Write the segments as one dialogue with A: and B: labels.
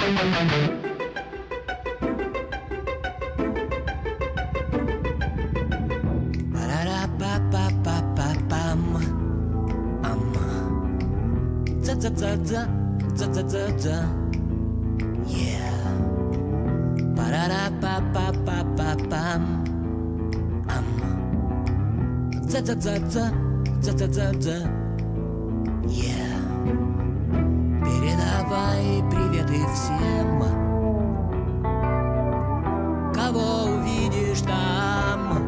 A: Передавай приветы всем, кого увидишь там.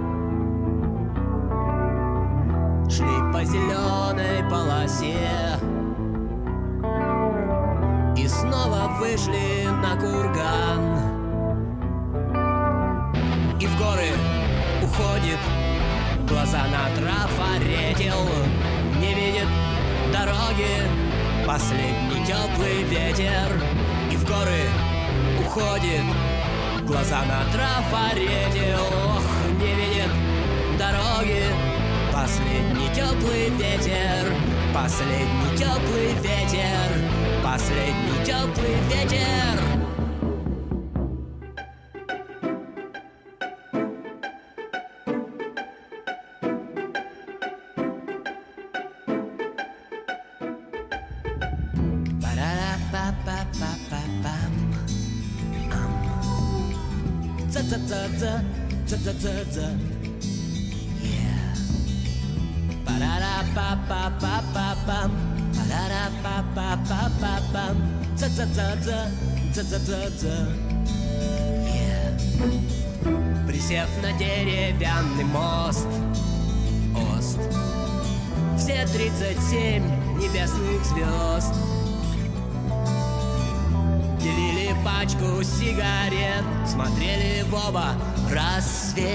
A: Шли по зеленой полосе и снова вышли на курган. И в горы уходит, глаза на трафаретил, не видит дороги последний теплый ветер. И в горы уходит, глаза на трафаретил, не видит дороги последний теплый ветер. Последний теплый ветер. Последний теплый ветер. Ца-ца-ца-ца, yeah. Па-ра-ра-па-па-па-па-пам, па-ра-ра-па-па-па-па-пам, ца-ца-ца-ца, ца-ца-ца-ца, yeah. Присев на деревянный мост, все 37 небесных звезд делили пачку сигарет, смотрели в оба рассвет.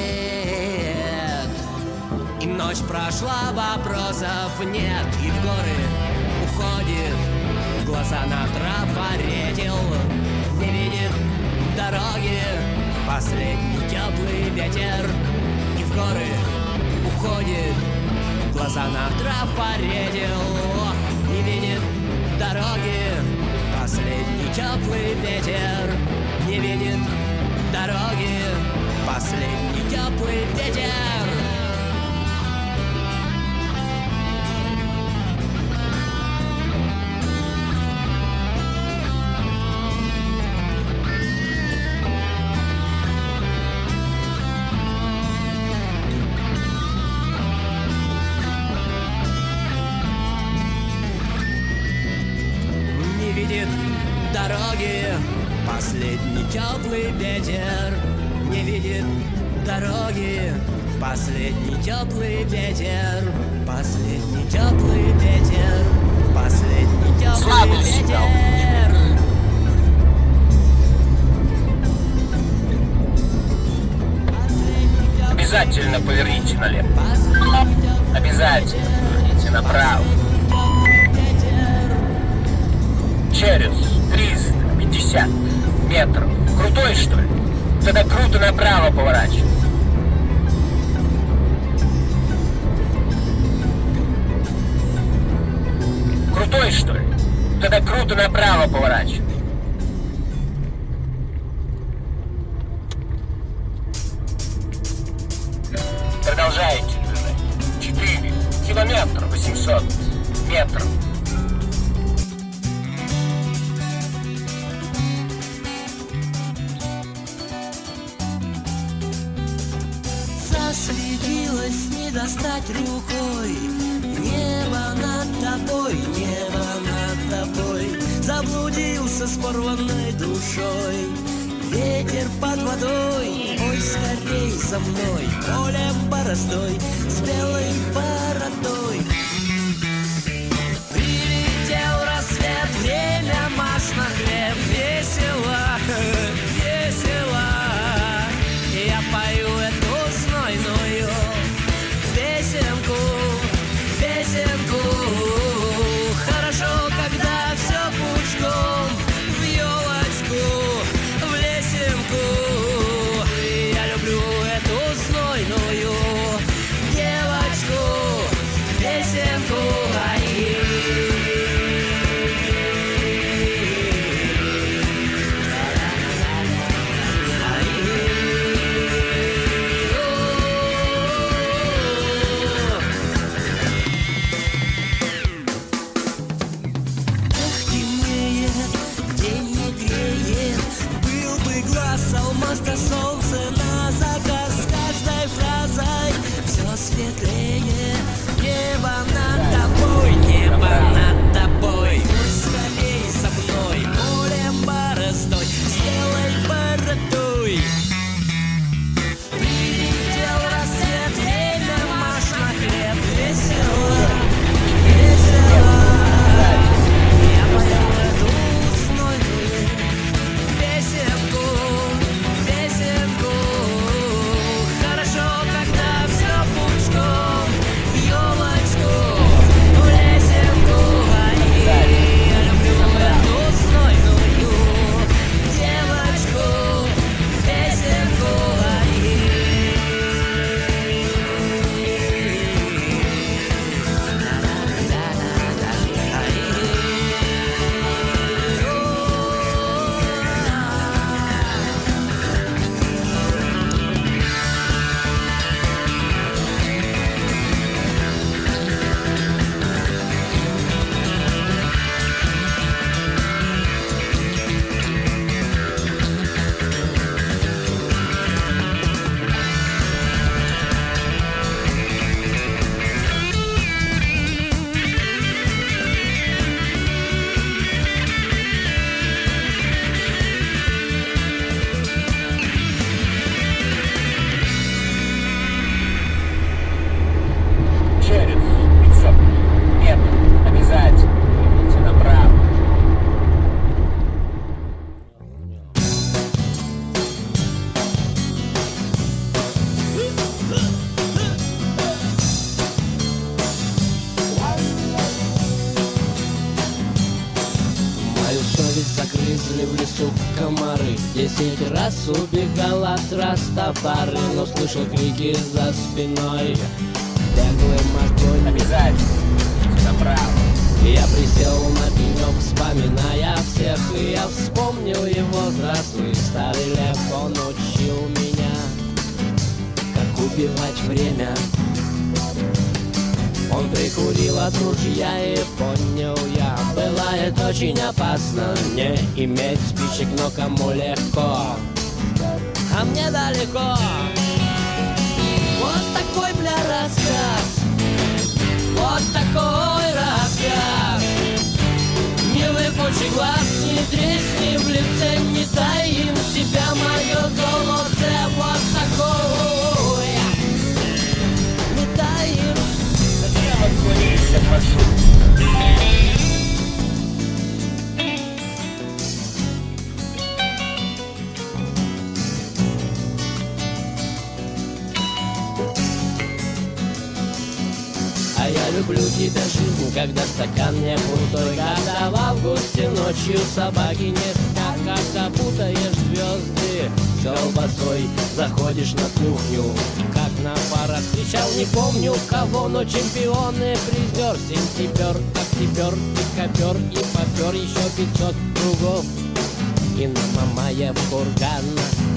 A: И ночь прошла, вопросов нет. И в горы уходит, глаза на трафаретил, не видит дороги последний теплый ветер. И в горы уходит, глаза на трафаретил, не видит дороги последний теплый ветер. Не видит дороги последний теплый ветер. Не видит дороги последний теплый ветер. Не видит дороги последний теплый ветер. Последний теплый ветер. Последний теплый ветер.
B: Обязательно поверните налево. Обязательно поверните направо. Через 350 метров. Крутой, что ли? Тогда круто направо поворачивай. Крутой, что ли? Тогда круто направо поворачивай. Продолжайте движение. 4 километра 800 метров.
A: Засветилось не достать рукой. Небо над тобой, небо над тобой. Заблудился с порванной душой. Ветер под водой, ой, скорей за мной. Полем бороздой, с белой бородой. Прилетел рассвет, время маш на хлеб. Весело, весело. Я пою эту знойную песенку, песенку. Хорошо, когда все пучком в елочку, в лесенку. Я люблю эту знойную девочку, песенку. грызли в лесу комары. 10 раз убегал от Растафары, но слышал крики за спиной. Беглый огонь.
B: Обязательно. Направо.
A: Я присел на пенек, вспоминая всех, и я вспомнил его взрослый старый лев. Он учил меня, как убивать время. Он прикурил от ружья и понял я, бывает очень опасно не иметь спичек, но кому легко, а мне далеко. Вот такой, бля, рассказ, вот такой рассказ. Не выпучи глаз, не тресни в лице, не дай им себя, мое золото. Вот такой, не дай им.
B: Зачем отклонились от маршрута?
A: А я люблю тебя, жизнь, когда стакан не пустой, когда в августе ночью собаки не спят, когда путаешь звезды с колбасой, заходишь на кухню, как на парах встречал, не помню кого, но чемпионы призер. Сентябрь, октябрь, декабрь и попер еще 500 кругов, и на Мамаев курган.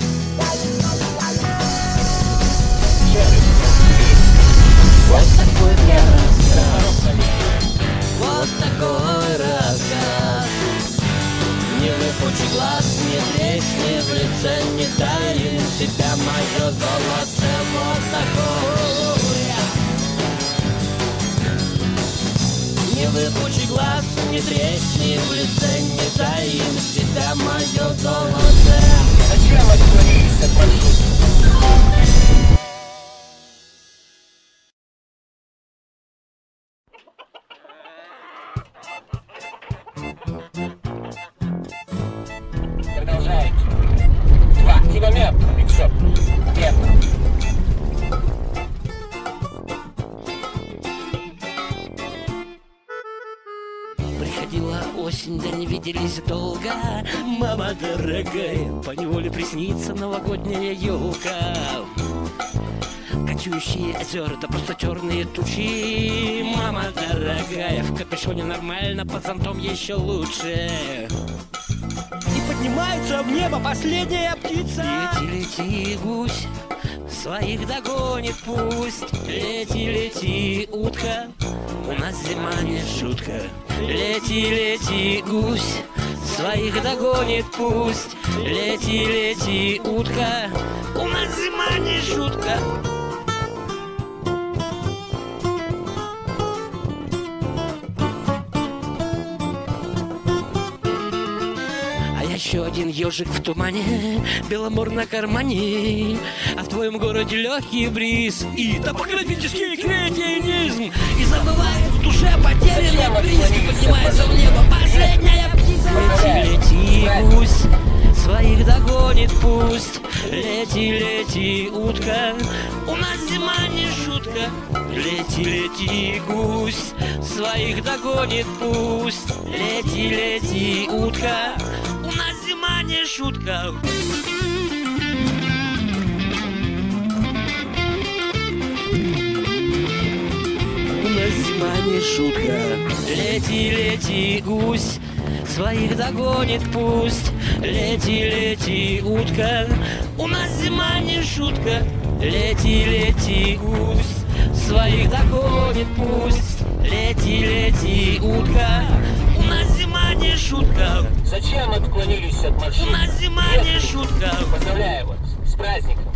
A: Вот такой мне рассказ, вот такой рассказ. Не выпучи глаз, не тресни в лице, не дай им себя, мое золото. Вот такой. Не выпучи глаз, не тресни в лице, не дай им себя, мое золото.
B: Зачем отклонились от маршрута? Продолжайте. 2 километра 500 метров.
A: Приходила осень, да не виделись долго. Мама дорогая, поневоле приснится новогодняя елка. Кочующие озера, да просто черные тучи. Мама дорогая, в капюшоне нормально, под зонтом еще лучше. И поднимается в небо последняя птица. Лети, лети, гусь, своих догонит пусть. Лети, лети, утка, у нас зима не шутка. Лети, лети, гусь, своих догонит пусть. Лети, лети, утка, у нас зима не шутка. Еще один ежик в тумане, беломор на кармане, а в твоем городе легкий бриз и топографический кретинизм. И забывает в душе потерянный приз, поднимается в небо последняя птица. Лети, лети, гусь, своих догонит пусть. Лети, лети, утка, у нас зима не шутка. Лети, лети, гусь, своих догонит пусть. Лети, лети, утка, у нас зима не шутка. У нас зима не шутка. Лети, лети, гусь, своих догонит пусть. Лети, лети, утка, у нас зима не шутка. Лети, лети, гусь, своих догонит пусть. Лети, лети, утка, у нас зима не шутка.
B: Зачем отклонились от маршрута?
A: У нас зима не шутка.
B: Поздравляю вас с праздником.